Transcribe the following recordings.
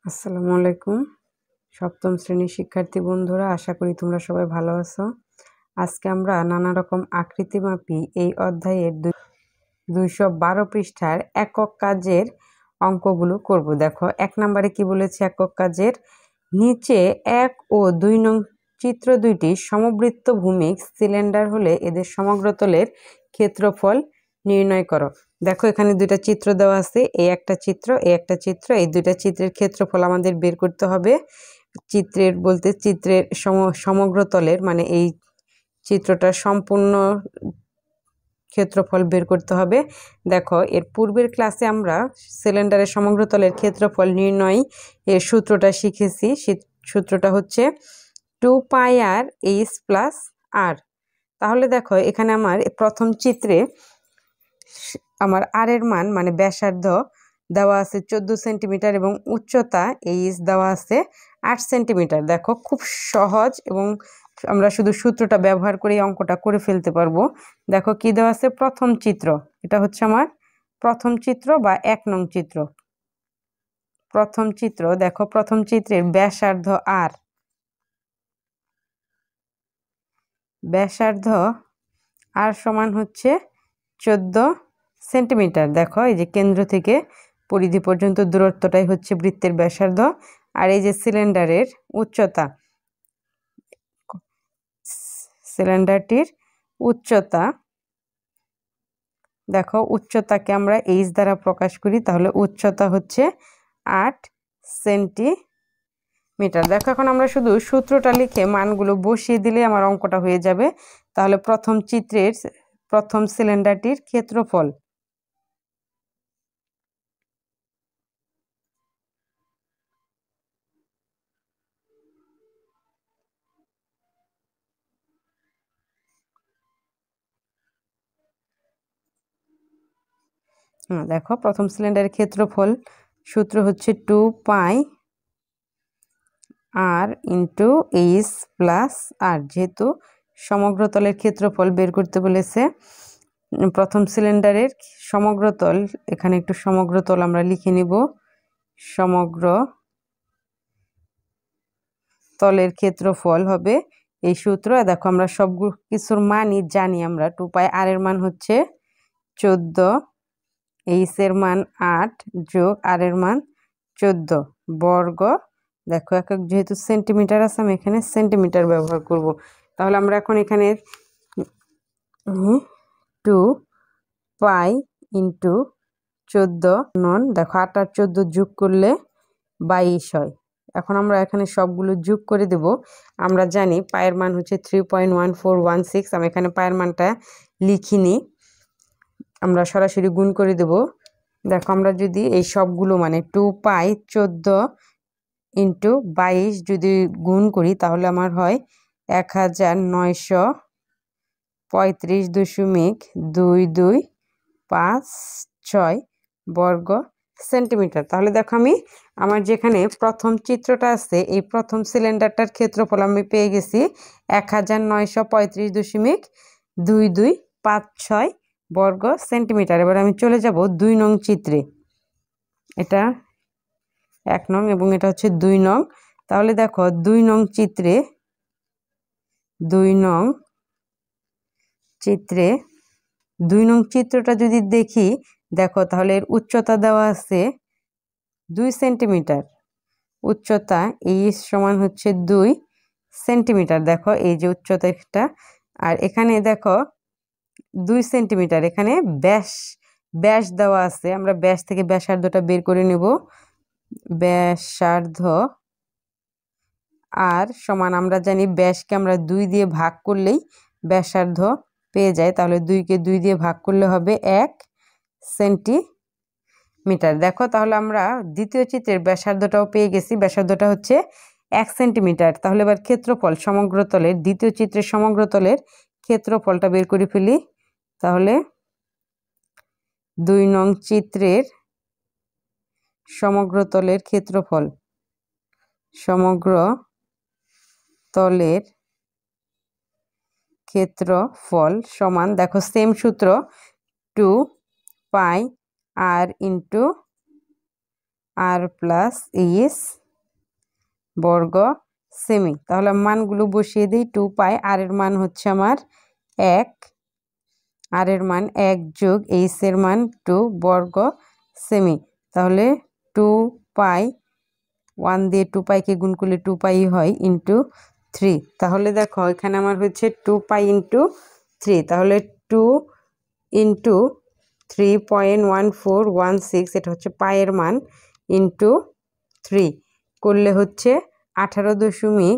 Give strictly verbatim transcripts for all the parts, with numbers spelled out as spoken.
আসসালামু আলাইকুম সপ্তম শ্রেণীর শিক্ষার্থী বন্ধুরা, আশা করি তোমরা সবাই ভালো আছো। আজকে আমরা নানা রকম আকৃতিমাপী এই অধ্যায়ের দুইশো বারো পৃষ্ঠার একক কাজের অঙ্কগুলো করব। দেখো, এক নম্বরে কি বলেছে একক কাজের, নিচে এক ও দুই নং চিত্র দুইটি সমবৃত্ত ভূমিক সিলিন্ডার হলে এদের সমগ্রতলের ক্ষেত্রফল নির্ণয় করো। দেখো, এখানে দুইটা চিত্র দেওয়া আছে, এই একটা চিত্র, এই একটা চিত্র। এই দুইটা চিত্রের ক্ষেত্রফল আমাদের বের করতে হবে। চিত্রের বলতে চিত্রের সম সমগ্রতলের মানে এই চিত্রটার সম্পূর্ণ ক্ষেত্রফল বের করতে হবে। দেখো, এর পূর্বের ক্লাসে আমরা সিলিন্ডারের সমগ্রতলের ক্ষেত্রফল নির্ণয় এর সূত্রটা শিখেছি। সূত্রটা হচ্ছে two pi r h plus r. তাহলে দেখো, এখানে আমার প্রথম চিত্রে আমার আর এর মান মানে ব্যাসার্ধ দেওয়া আছে চোদ্দ সেন্টিমিটার এবং উচ্চতা এইচ দেওয়া আছে আট সেন্টিমিটার। দেখো, খুব সহজ এবং আমরা শুধু সূত্রটা ব্যবহার করে অঙ্কটা করে ফেলতে পারবো। দেখো কি দেওয়া আছে, প্রথম চিত্র, এটা হচ্ছে আমার প্রথম চিত্র বা এক নং চিত্র। প্রথম চিত্র, দেখো প্রথম চিত্রের ব্যাসার্ধ আর, ব্যাসার্ধ আর সমান হচ্ছে চোদ্দ সেন্টিমিটার। দেখো, এই যে কেন্দ্র থেকে পরিধি পর্যন্ত দূরত্বটাই হচ্ছে বৃত্তের ব্যাসার্ধ। আর এই যে সিলিন্ডারের উচ্চতা, সিলিন্ডারটির উচ্চতা, দেখো উচ্চতাকে আমরা এইচ দ্বারা প্রকাশ করি, তাহলে উচ্চতা হচ্ছে আট সেন্টিমিটার। দেখো, এখন আমরা শুধু সূত্রটা লিখে মানগুলো বসিয়ে দিলে আমার অঙ্কটা হয়ে যাবে। তাহলে প্রথম চিত্রের প্রথম সিলিন্ডারটির ক্ষেত্রফল, হ্যাঁ দেখো প্রথম সিলিন্ডারের ক্ষেত্রফল সূত্র হচ্ছে two pi r into h plus r. যেহেতু সমগ্রতলের ক্ষেত্রফল বের করতে বলেছে, প্রথম সিলিন্ডারের সমগ্রতল, এখানে একটু সমগ্রতল আমরা লিখে নিব। সমগ্র তলের ক্ষেত্রফল হবে এই সূত্র। দেখো, আমরা সব কিছুর মানই জানি। আমরা টু পাই আর এর মান হচ্ছে চোদ্দ, এইচ এর মান আট যোগ আর এর মান চোদ্দ বর্গ। দেখো, একক যেহেতু সেন্টিমিটার আছে, আমি এখানে সেন্টিমিটার ব্যবহার করব। তাহলে আমরা এখন এখানে টু পাই ইন্টু চোদ্দ নন, দেখো আট আর চোদ্দ যোগ করলে বাইশ হয়। এখন আমরা এখানে সবগুলো যোগ করে দেব। আমরা জানি পায়ের মান হচ্ছে three point one four one six. আমি এখানে পায়ের মানটা লিখিনি, আমরা সরাসরি গুণ করে দেব। দেখো, আমরা যদি এই সবগুলো মানে টু পাই চোদ্দ ইন্টু বাইশ যদি গুণ করি, তাহলে আমার হয় এক হাজার নয়শো পঁয়ত্রিশ দশমিক দুই দুই পাঁচ ছয় বর্গ সেন্টিমিটার। তাহলে দেখো, আমি আমার যেখানে প্রথম চিত্রটা আছে, এই প্রথম সিলিন্ডারটার ক্ষেত্রফল আমি পেয়ে গেছি এক হাজার নয়শো পঁয়ত্রিশ দশমিক দুই দুই পাঁচ ছয় বর্গ সেন্টিমিটার। এবার আমি চলে যাব দুই নং চিত্রে। এটা এক নং এবং এটা হচ্ছে দুই নং। তাহলে দেখো, দুই নং চিত্রে দুই নং চিত্রে দুই নং চিত্রটা যদি দেখি, দেখো তাহলে এর উচ্চতা দেওয়া আছে দুই সেন্টিমিটার। উচ্চতা এই সমান হচ্ছে দুই সেন্টিমিটার। দেখো, এই যে উচ্চতাটা, আর এখানে দেখো দুই সেন্টিমিটার, এখানে ব্যাস ব্যাস দেওয়া আছে। আমরা ব্যাস থেকে ব্যাসার্ধটা বের করে নেব। ব্যাসার্ধ আর সমান, আমরা জানি ব্যাসকে আমরা দুই দিয়ে ভাগ করলেই ব্যাসার্ধ পেয়ে যায়। তাহলে দুইকে দুই দিয়ে ভাগ করলে হবে এক সেন্টিমিটার। দেখো, তাহলে আমরা দ্বিতীয় চিত্রের ব্যাসার্ধটাও পেয়ে গেছি। ব্যাসার্ধটা হচ্ছে এক সেন্টিমিটার। তাহলে এবার ক্ষেত্রফল সমগ্রতলের, দ্বিতীয় চিত্রের সমগ্রতলের ক্ষেত্রফলটা বের করে ফেলি। তাহলে দুই নং চিত্রের সমগ্রতলের ক্ষেত্রফল, সমগ্র তলের ক্ষেত্রফল সমান, দেখো সেম সূত্র, two pi r into r plus h বর্গ সেমি। তাহলে মানগুলো বসিয়ে দিই। টু পাই আর এর মান হচ্ছে আমার এক, আর এর মান এক যোগ এইচ এর মান টু বর্গ সেমি। তাহলে টু পাই ওয়ান দিয়ে টু পাইকে গুণ করলে টু পাই হয় ইন্টু থ্রি। তাহলে দেখো এখানে আমার হচ্ছে টু পাই ইন্টু থ্রি। তাহলে two into three point one four one six, এটা হচ্ছে পায়ের মান, ইন্টু থ্রি করলে হচ্ছে আঠারো দশমিক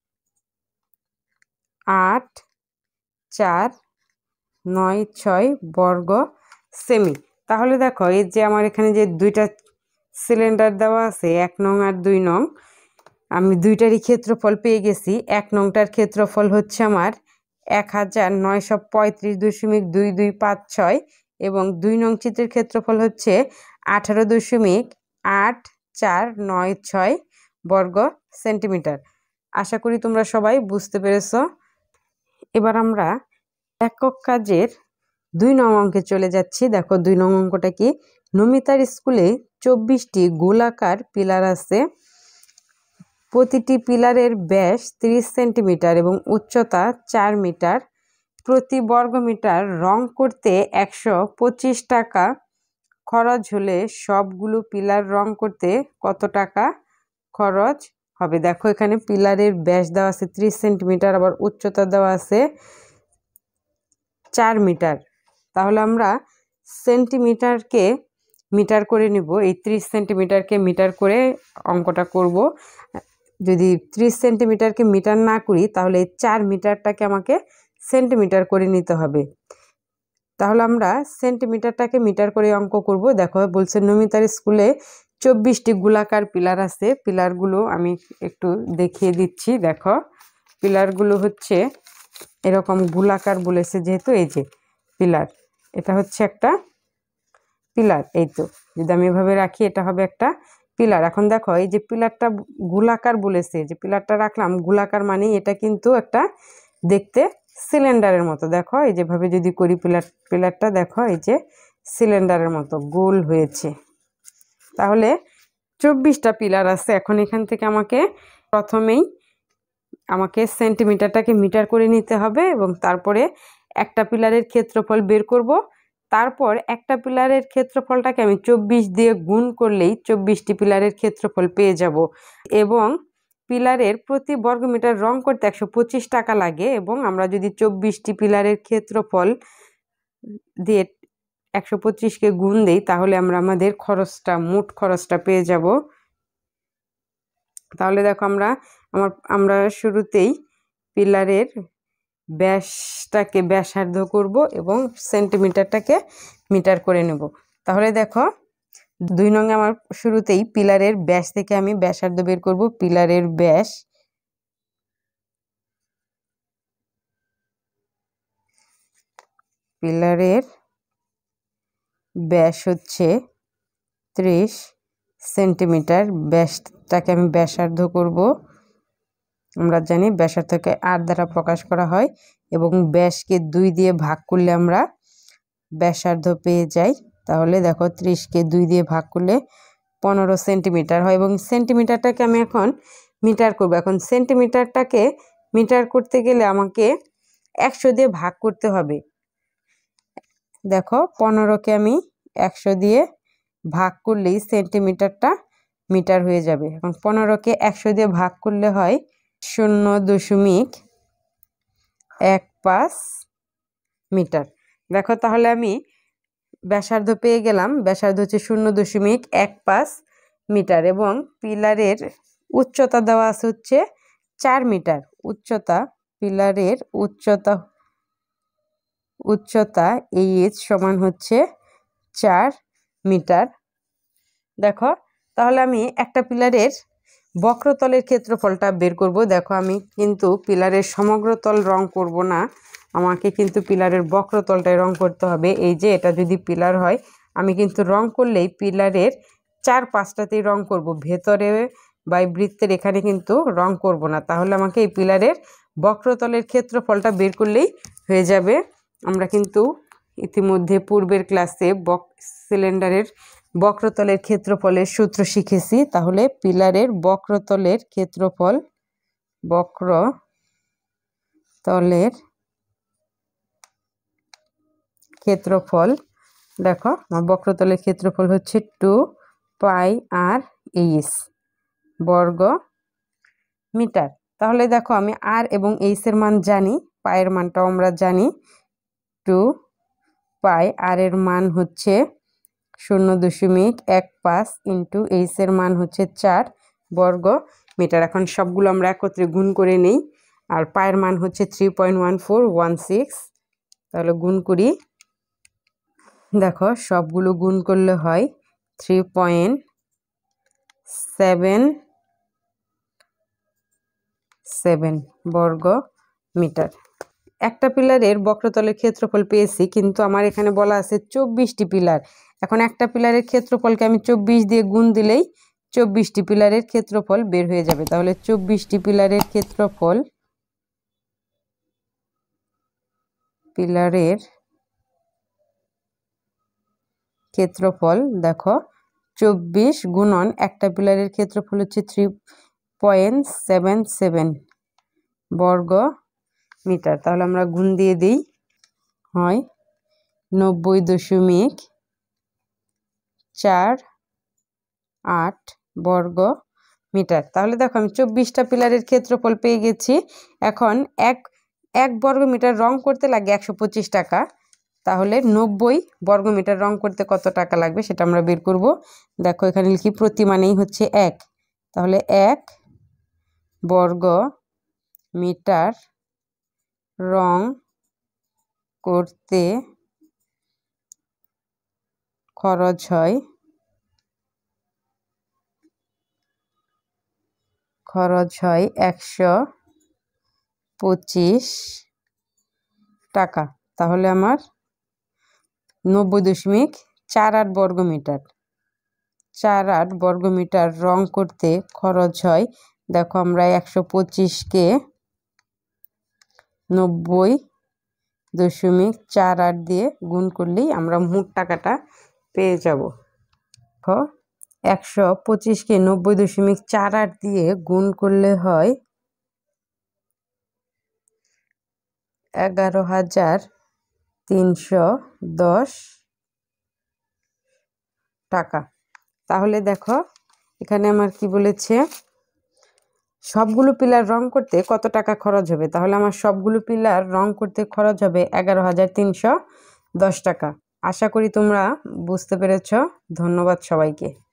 আট চার নয় ছয় বর্গ সেমি। তাহলে দেখো এই যে আমার এখানে যে দুইটা সিলিন্ডার দেওয়া আছে, এক নং আর দুই নং, আমি দুইটারই ক্ষেত্রফল পেয়ে গেছি। এক নংটার ক্ষেত্রফল হচ্ছে আমার এক হাজার নয়শো পঁয়ত্রিশ দশমিক দুই দুই পাঁচ ছয় এবং দুই নং চিত্রের ক্ষেত্রফল হচ্ছে আঠারো দশমিক আট চার নয় ছয় বর্গ সেন্টিমিটার। আশা করি তোমরা সবাই বুঝতে পেরেছ। এবার আমরা একক কাজের দুই নং অঙ্কে চলে যাচ্ছি। দেখো দুই নং অঙ্কটা কি, নমিতার স্কুলে চব্বিশটি গোলাকার পিলার আছে, প্রতিটি পিলারের ব্যাস তিরিশ সেন্টিমিটার এবং উচ্চতা চার মিটার। প্রতি বর্গমিটার রং করতে একশো পঁচিশ টাকা খরচ হলে সবগুলো পিলার রং করতে কত টাকা খরচ হবে? দেখো এখানে পিলারের ব্যাস দেওয়া আছে ত্রিশ সেন্টিমিটার, আবার উচ্চতা দেওয়া আছে চার মিটার। তাহলে আমরা সেন্টিমিটারকে মিটার করে নিব, এই ত্রিশ সেন্টিমিটারকে মিটার করে অঙ্কটা করব। যদি ত্রিশ সেন্টিমিটারকে মিটার না করি তাহলে এই চার মিটারটাকে আমাকে সেন্টিমিটার করে নিতে হবে। তাহলে আমরা সেন্টিমিটারটাকে মিটার করে অঙ্ক করব। দেখো বলছে নমিতার স্কুলে চব্বিশটি গোলাকার পিলার আছে। পিলারগুলো আমি একটু দেখিয়ে দিচ্ছি। দেখো পিলারগুলো হচ্ছে এরকম গোলাকার বলেছে, যেহেতু এই যে পিলার, এটা হচ্ছে একটা পিলার। এই তো যদি আমি এভাবে রাখি এটা হবে একটা পিলার। এখন দেখো এই যে পিলারটা গোলাকার বলেছে, যে পিলারটা রাখলাম গোলাকার মানে এটা কিন্তু একটা দেখতে সিলিন্ডারের মতো। দেখো এই যেভাবে যদি করি পিলার পিলারটা দেখো এই যে সিলিন্ডারের মতো গোল হয়েছে। তাহলে চব্বিশটা পিলার আছে। এখন এখান থেকে আমাকে প্রথমেই আমাকে সেন্টিমিটারটাকে মিটার করে নিতে হবে এবং তারপরে একটা পিলারের ক্ষেত্রফল বের করব। তারপর একটা পিলারের ক্ষেত্রফলটাকে আমি চব্বিশ দিয়ে গুণ করলেই চব্বিশটি পিলারের ক্ষেত্রফল পেয়ে যাব। এবং পিলারের প্রতি বর্গমিটার রং করতে একশো পঁচিশ টাকা লাগে এবং আমরা যদি চব্বিশটি পিলারের ক্ষেত্রফল দিয়ে একশো পঁচিশকে গুণ দেই তাহলে আমরা আমাদের খরচটা মোট খরচটা পেয়ে যাব। তাহলে দেখো আমরা আমার আমরা শুরুতেই পিলারের ব্যাসটাকে ব্যাসার্ধ করব এবং সেন্টিমিটারটাকে মিটার করে নেব। তাহলে দেখো দুই নং আমার শুরুতেই পিলারের ব্যাস থেকে আমি ব্যাসার্ধ বের করব। পিলারের ব্যাস পিলারের ব্যাস হচ্ছে ত্রিশ সেন্টিমিটার। ব্যাসটাকে আমি ব্যাসার্ধ করব। আমরা জানি ব্যাসার্ধকে আট দ্বারা প্রকাশ করা হয় এবং ব্যাসকে দুই দিয়ে ভাগ করলে আমরা ব্যাসার্ধ পেয়ে যাই। তাহলে দেখো ত্রিশকে দুই দিয়ে ভাগ করলে পনেরো সেন্টিমিটার হয় এবং সেন্টিমিটারটাকে আমি এখন মিটার করব। এখন সেন্টিমিটারটাকে মিটার করতে গেলে আমাকে একশো দিয়ে ভাগ করতে হবে। দেখো পনেরোকে আমি একশো দিয়ে ভাগ করলেই সেন্টিমিটারটা মিটার হয়ে যাবে। এখন পনেরোকে একশো দিয়ে ভাগ করলে হয় শূন্য দশমিক এক পাঁচ মিটার। দেখো তাহলে আমি ব্যাসার্ধ পেয়ে গেলাম। ব্যাসার্ধ হচ্ছে শূন্য দশমিক এক পাঁচ মিটার এবং পিলারের উচ্চতা দেওয়া আছে হচ্ছে চার মিটার। উচ্চতা পিলারের উচ্চতা উচ্চতা এইচ সমান হচ্ছে চার মিটার। দেখো তাহলে আমি একটা পিলারের বক্রতলের ক্ষেত্রফলটা বের করব। দেখো আমি কিন্তু পিলারের সমগ্র তল রং করব না, আমাকে কিন্তু পিলারের বক্রতলটাই রং করতে হবে। এই যে এটা যদি পিলার হয় আমি কিন্তু রং করলেই পিলারের চার পাঁচটাতেই রং করব, ভেতরে বা বৃত্তের এখানে কিন্তু রং করব না। তাহলে আমাকে এই পিলারের বক্রতলের ক্ষেত্রফলটা বের করলেই হয়ে যাবে। আমরা কিন্তু ইতিমধ্যে পূর্বের ক্লাসে বক্স সিলিন্ডারের বক্রতলের ক্ষেত্রফলের সূত্র শিখেছি। তাহলে পিলারের বক্রতলের ক্ষেত্রফল বক্রতলের ক্ষেত্রফল দেখো আমার বক্রতলের ক্ষেত্রফল হচ্ছে টু পাই আর এইচ বর্গ মিটার। তাহলে দেখো আমি আর এবং এইচ এর মান জানি, পায়ের মানটাও আমরা জানি। টু পাই আর এর মান হচ্ছে শূন্য দশমিক এক পাঁচ ইন্টু এইচ এর মান হচ্ছে চার বর্গ মিটার। এখন সবগুলো আমরা একত্রে গুণ করে নেই। আর পায়ের মান হচ্ছে three point one four one six. তাহলে গুণ করি। দেখো সবগুলো গুণ করলে হয় থ্রি পয়েন্ট সেভেন সেভেন বর্গ মিটার। একটা পিলারের বক্রতলের ক্ষেত্রফল পেয়েছি, কিন্তু আমার এখানে বলা আছে চব্বিশটি পিলার। এখন একটা পিলারের ক্ষেত্রফলকে আমি চব্বিশ দিয়ে গুণ দিলেই চব্বিশটি পিলারের ক্ষেত্রফল বের হয়ে যাবে। তাহলে চব্বিশটি পিলারের ক্ষেত্রফল পিলারের ক্ষেত্রফল দেখো চব্বিশ গুণন একটা পিলারের ক্ষেত্রফল হচ্ছে থ্রি পয়েন্ট সেভেন সেভেন বর্গ মিটার। তাহলে আমরা গুণ দিয়ে দিই, হয় নব্বই দশমিক চার আট বর্গ মিটার। তাহলে দেখো আমি চব্বিশটা পিলারের ক্ষেত্রফল পেয়ে গেছি। এখন এক এক বর্গ মিটার রং করতে লাগে একশো পঁচিশ টাকা। তাহলে নব্বই বর্গ মিটার রং করতে কত টাকা লাগবে সেটা আমরা বের করব। দেখো এখানে লিখি প্রতি মানেই হচ্ছে এক। তাহলে এক বর্গ মিটার রং করতে খরচ হয় খরচ হয় একশো পঁচিশ টাকা। তাহলে আমার নব্বই দশমিক চার আট বর্গ মিটার চার আট বর্গ মিটার রং করতে খরচ হয়। দেখো আমরা একশো পঁচিশকে নব্বই দশমিক চার আট দিয়ে গুণ করলেই আমরা মোট টাকাটা পেয়ে যাব। একশো পঁচিশকে নব্বই দশমিক চার আট দিয়ে গুণ করলে হয় এগারো হাজার তিনশো দশ টাকা। তাহলে দেখো এখানে আমার কি বলেছে, সবগুলো পিলার রং করতে কত টাকা খরচ হবে। তাহলে আমার সবগুলো পিলার রং করতে খরচ হবে এগারো হাজার তিনশো দশ টাকা। আশা করি তোমরা বুঝতে পেরেছ। ধন্যবাদ সবাইকে।